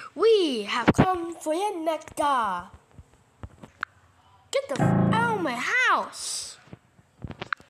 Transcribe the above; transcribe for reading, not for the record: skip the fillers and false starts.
We have come for your nectar. Get the out of my house.